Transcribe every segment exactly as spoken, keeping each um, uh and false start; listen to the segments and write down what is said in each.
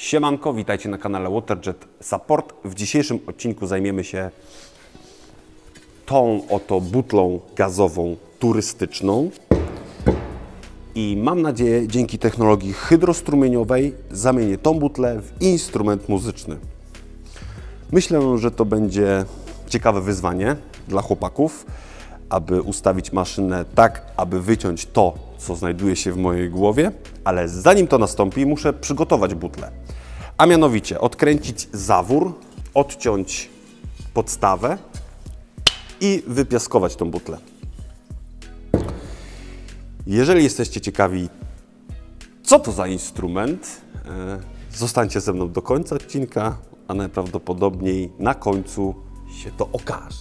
Siemanko, witajcie na kanale WaterJet Support. W dzisiejszym odcinku zajmiemy się tą oto butlą gazową turystyczną i mam nadzieję, dzięki technologii hydrostrumieniowej zamienię tą butlę w instrument muzyczny. Myślę, że to będzie ciekawe wyzwanie dla chłopaków, aby ustawić maszynę tak, aby wyciąć to, co znajduje się w mojej głowie, ale zanim to nastąpi, muszę przygotować butlę. A mianowicie odkręcić zawór, odciąć podstawę i wypiaskować tą butlę. Jeżeli jesteście ciekawi, co to za instrument, zostańcie ze mną do końca odcinka, a najprawdopodobniej na końcu się to okaże.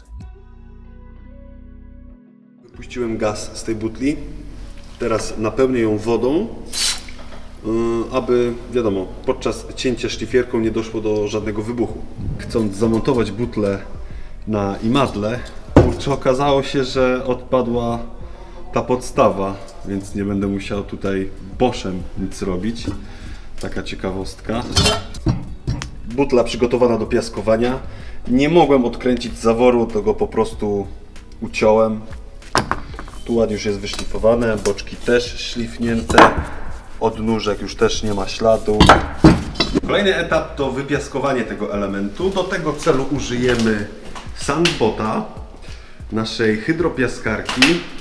Wypuściłem gaz z tej butli. Teraz napełnię ją wodą, aby, wiadomo, podczas cięcia szlifierką nie doszło do żadnego wybuchu. Chcąc zamontować butlę na imadle, kurczę, okazało się, że odpadła ta podstawa, więc nie będę musiał tutaj boszem nic robić. Taka ciekawostka. Butla przygotowana do piaskowania. Nie mogłem odkręcić zaworu, to go po prostu uciąłem. Tu ładnie już jest wyszlifowane, boczki też szlifnięte, od nóżek już też nie ma śladu. Kolejny etap to wypiaskowanie tego elementu. Do tego celu użyjemy Sandbota, naszej hydropiaskarki,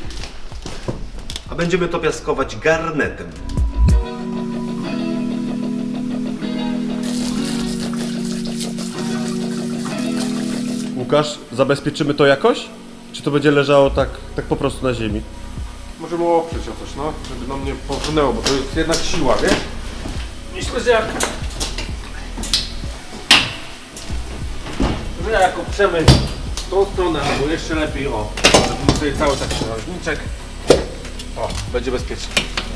a będziemy to piaskować garnetem. Łukasz, zabezpieczymy to jakoś? Czy to będzie leżało tak, tak po prostu na ziemi? Możemy oprzeć o coś, no, żeby nam nie powrnęło, bo to jest jednak siła, wiesz? Myślę, że jak... że jak oprzemy tą stronę, albo jeszcze lepiej, o, żeby sobie cały taki narożniczek, o, będzie bezpiecznie.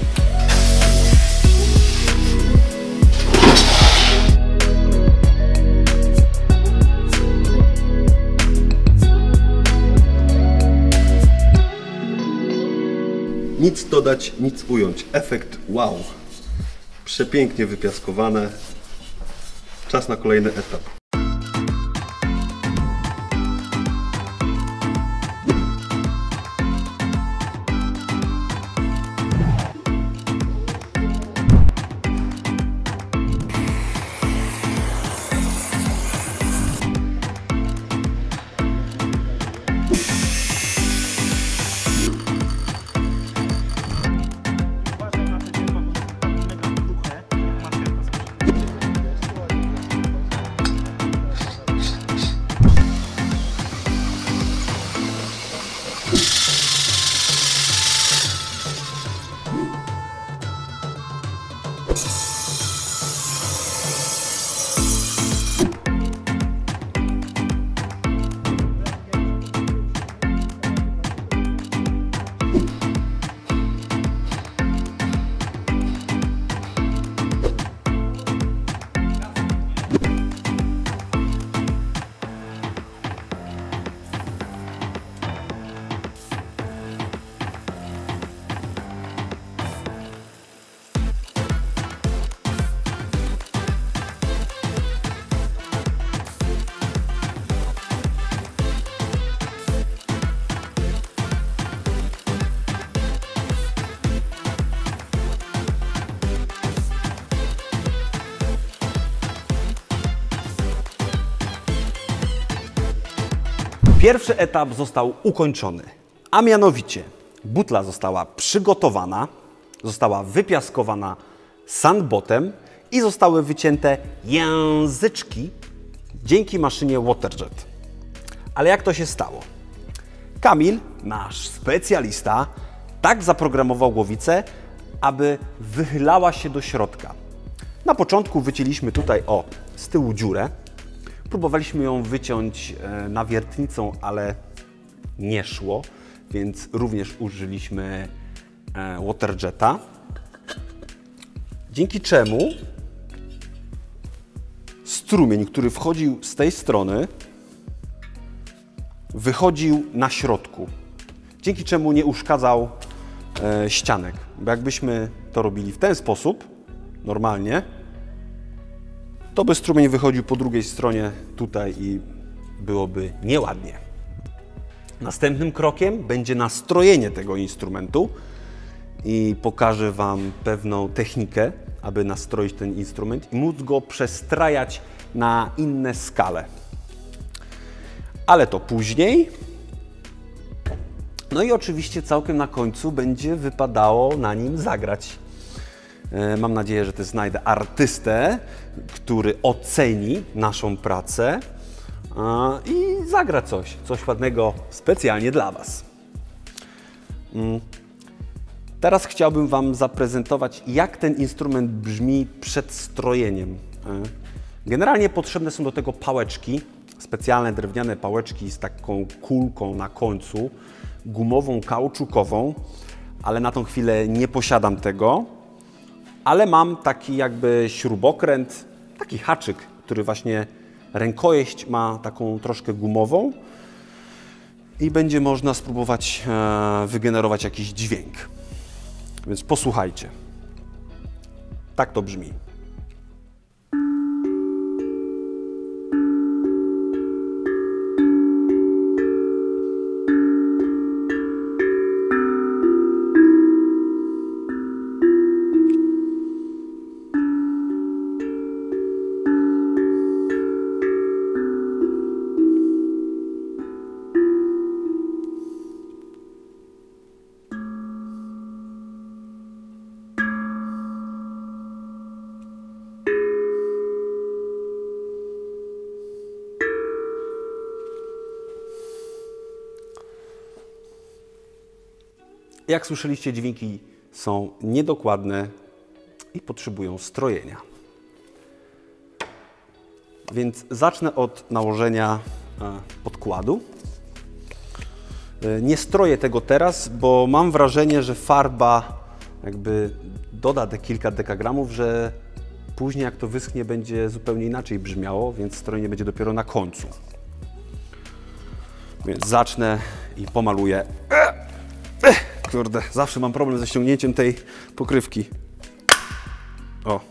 Nic dodać, nic ująć. Efekt wow. Przepięknie wypiaskowane. Czas na kolejny etap. Pierwszy etap został ukończony, a mianowicie butla została przygotowana, została wypiaskowana sandbotem i zostały wycięte języczki dzięki maszynie WaterJet. Ale jak to się stało? Kamil, nasz specjalista, tak zaprogramował głowicę, aby wychylała się do środka. Na początku wycięliśmy tutaj, o, z tyłu dziurę. Próbowaliśmy ją wyciąć nawiertnicą, ale nie szło, więc również użyliśmy WaterJeta. Dzięki czemu strumień, który wchodził z tej strony, wychodził na środku. Dzięki czemu nie uszkadzał e, ścianek. Bo jakbyśmy to robili w ten sposób, normalnie, to by strumień wychodził po drugiej stronie tutaj i byłoby nieładnie. Następnym krokiem będzie nastrojenie tego instrumentu i pokażę Wam pewną technikę, aby nastroić ten instrument i móc go przestrajać na inne skale. Ale to później. No i oczywiście całkiem na końcu będzie wypadało na nim zagrać. Mam nadzieję, że też znajdę artystę, który oceni naszą pracę i zagra coś, coś ładnego specjalnie dla Was. Teraz chciałbym Wam zaprezentować, jak ten instrument brzmi przed strojeniem. Generalnie potrzebne są do tego pałeczki, specjalne drewniane pałeczki z taką kulką na końcu, gumową, kauczukową, ale na tą chwilę nie posiadam tego, ale mam taki jakby śrubokręt, taki haczyk, który właśnie rękojeść ma taką troszkę gumową i będzie można spróbować wygenerować jakiś dźwięk. Więc posłuchajcie. Tak to brzmi. Jak słyszeliście, dźwięki są niedokładne i potrzebują strojenia. Więc zacznę od nałożenia podkładu. Nie stroję tego teraz, bo mam wrażenie, że farba jakby doda te kilka dekagramów, że później jak to wyschnie, będzie zupełnie inaczej brzmiało, więc strojenie będzie dopiero na końcu. Więc zacznę i pomaluję. Kurde, zawsze mam problem ze ściągnięciem tej pokrywki. O.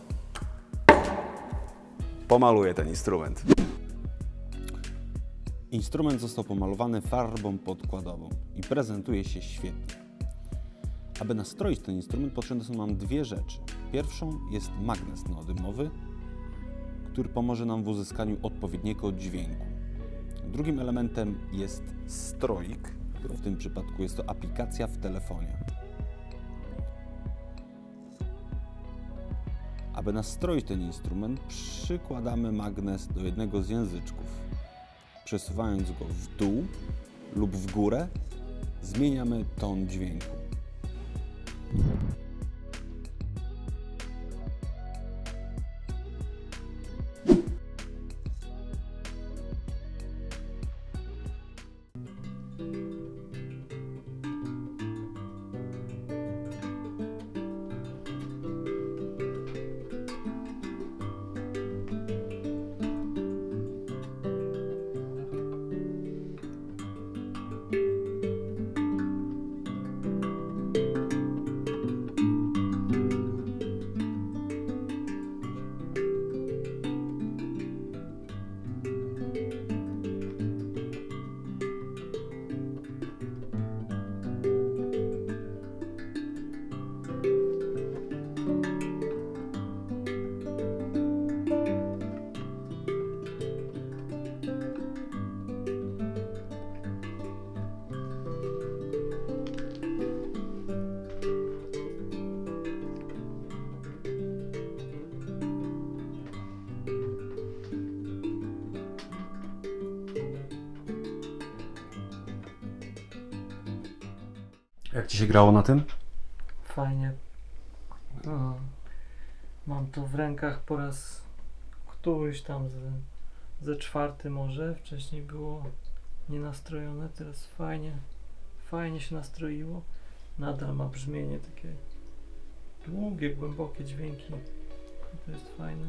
Pomaluję ten instrument. Instrument został pomalowany farbą podkładową i prezentuje się świetnie. Aby nastroić ten instrument, potrzebne są nam dwie rzeczy. Pierwszą jest magnes neodymowy, który pomoże nam w uzyskaniu odpowiedniego dźwięku. Drugim elementem jest stroik. W tym przypadku jest to aplikacja w telefonie. Aby nastroić ten instrument, przykładamy magnes do jednego z języczków. Przesuwając go w dół lub w górę, zmieniamy ton dźwięku. Jak Ci się grało na tym? Fajnie. No, mam to w rękach po raz któryś tam ze, ze czwarty może. Wcześniej było nienastrojone, teraz fajnie, fajnie się nastroiło. Nadal ma brzmienie takie długie, głębokie dźwięki. To jest fajne.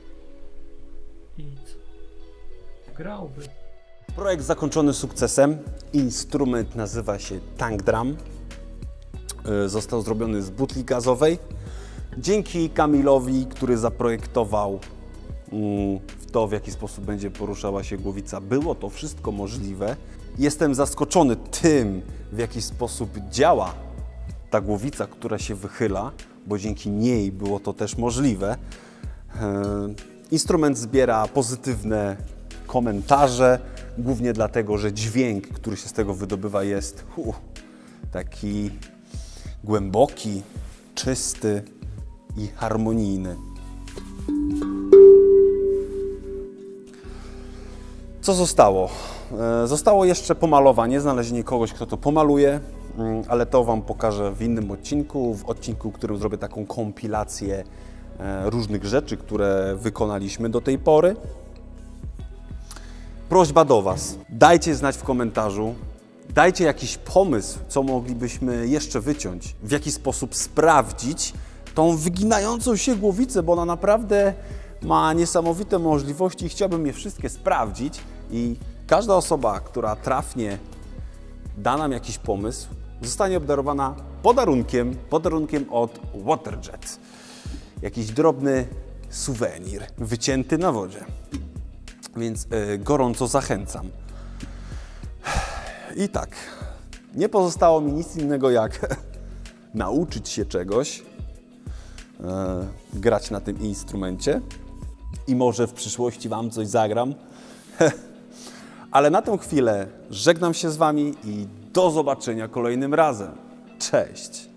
I co? Grałby. Projekt zakończony sukcesem. Instrument nazywa się Tank Drum. Został zrobiony z butli gazowej. Dzięki Kamilowi, który zaprojektował w to, w jaki sposób będzie poruszała się głowica. Było to wszystko możliwe. Jestem zaskoczony tym, w jaki sposób działa ta głowica, która się wychyla, bo dzięki niej było to też możliwe. Instrument zbiera pozytywne komentarze, głównie dlatego, że dźwięk, który się z tego wydobywa, jest uh, taki głęboki, czysty i harmonijny. Co zostało? Zostało jeszcze pomalowanie, znalezienie kogoś, kto to pomaluje, ale to Wam pokażę w innym odcinku, w odcinku, w którym zrobię taką kompilację różnych rzeczy, które wykonaliśmy do tej pory. Prośba do Was, dajcie znać w komentarzu, dajcie jakiś pomysł, co moglibyśmy jeszcze wyciąć, w jaki sposób sprawdzić tą wyginającą się głowicę, bo ona naprawdę ma niesamowite możliwości i chciałbym je wszystkie sprawdzić i każda osoba, która trafnie da nam jakiś pomysł, zostanie obdarowana podarunkiem, podarunkiem od Waterjet. Jakiś drobny suwenir wycięty na wodzie. Więc y, gorąco zachęcam. I tak, nie pozostało mi nic innego jak nauczyć się czegoś, y, grać na tym instrumencie i może w przyszłości Wam coś zagram. Ale na tę chwilę żegnam się z Wami i do zobaczenia kolejnym razem. Cześć!